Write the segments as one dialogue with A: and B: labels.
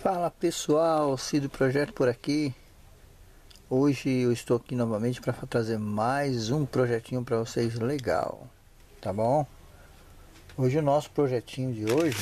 A: Fala pessoal, Cid Projeto por aqui. Hoje eu estou aqui novamente para trazer mais um projetinho para vocês legal, tá bom? Hoje o nosso projetinho de hoje,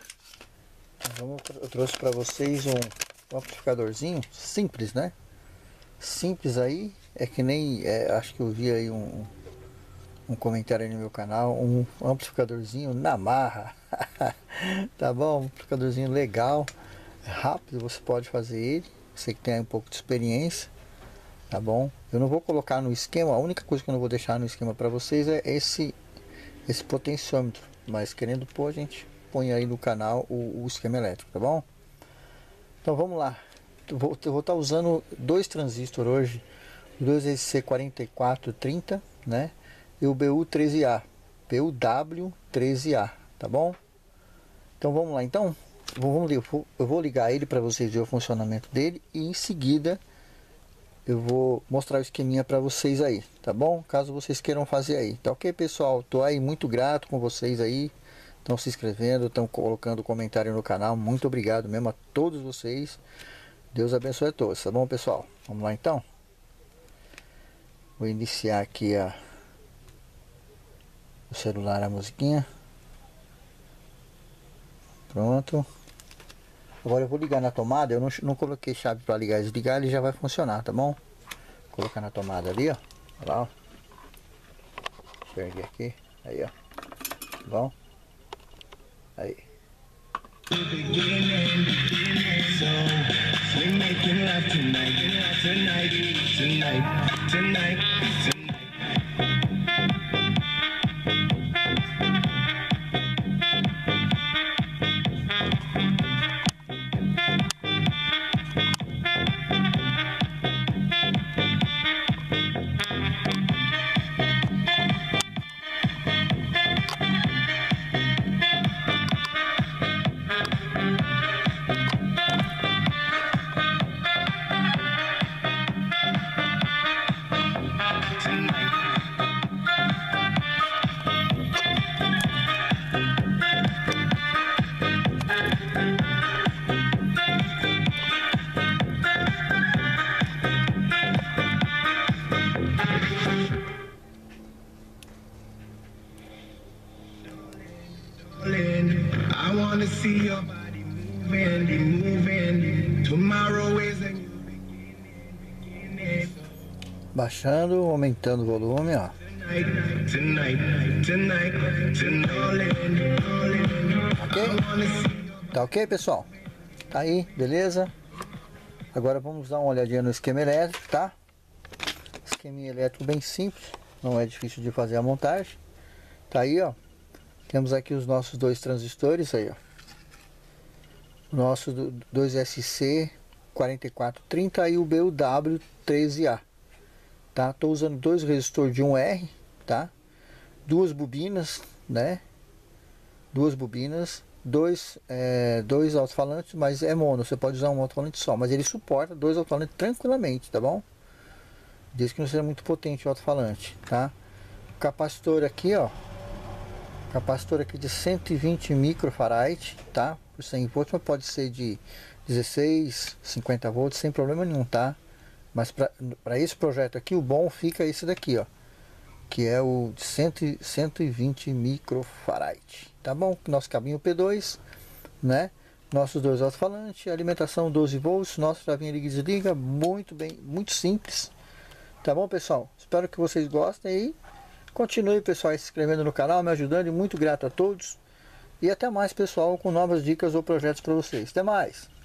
A: eu trouxe para vocês um amplificadorzinho simples, né? Simples aí, é que nem, acho que eu vi aí um comentário aí no meu canal, um amplificadorzinho na marra, tá bom? Um amplificadorzinho legal, rápido, você pode fazer ele, você que tem um pouco de experiência, tá bom? Eu não vou colocar no esquema, a única coisa que eu não vou deixar no esquema para vocês é esse potenciômetro, mas querendo pôr, a gente põe aí no canal o esquema elétrico, tá bom? Então vamos lá, eu vou estar usando dois transistores hoje, o 2SC4430, né? E o BU13A, BUW13A, tá bom? Então vamos lá, então eu vou ligar ele para vocês verem o funcionamento dele e em seguida eu vou mostrar o esqueminha para vocês aí, tá bom? Caso vocês queiram fazer aí, tá ok, pessoal? Tô aí muito grato com vocês aí, estão se inscrevendo, estão colocando comentário no canal, muito obrigado mesmo a todos vocês, Deus abençoe a todos, tá bom, pessoal? Vamos lá então? Vou iniciar aqui o celular, a musiquinha. Pronto. Agora eu vou ligar na tomada. Eu não coloquei chave para ligar e desligar. Ele já vai funcionar, tá bom? Vou colocar na tomada ali, ó. Olha lá, ó. Enxerguei aqui. Aí, ó. Tá bom? Aí.
B: I wanna see your body moving. Tomorrow is a new beginning.
A: Baixando, aumentando o volume, ó. Ok? Tá ok, pessoal? Tá aí, beleza? Agora vamos dar uma olhadinha no esquema elétrico, tá? Esqueminha elétrico bem simples, não é difícil de fazer a montagem. Tá aí, ó. Temos aqui os nossos dois transistores aí, ó. O nosso 2SC4430 e o BUW13A. Tá? Tô usando dois resistores de 1R, tá? Duas bobinas, né? Duas bobinas, dois alto-falantes, mas é mono, você pode usar um alto-falante só, mas ele suporta dois alto-falantes tranquilamente, tá bom? Desde que não seja muito potente o alto-falante, tá? O capacitor aqui, ó. Capacitor aqui de 120 microfarad, tá? Por 100 volts, mas pode ser de 16, 50 volts, sem problema nenhum, tá? Mas para esse projeto aqui, o bom fica esse daqui, ó. Que é o de 120 microfarad, tá bom? Nosso cabinho P2, né? Nossos dois alto-falantes, alimentação 12 volts, nosso chavinha liga e desliga, muito bem, muito simples. Tá bom, pessoal? Espero que vocês gostem aí. Continue, pessoal, se inscrevendo no canal, me ajudando, e muito grato a todos. E até mais, pessoal, com novas dicas ou projetos para vocês. Até mais!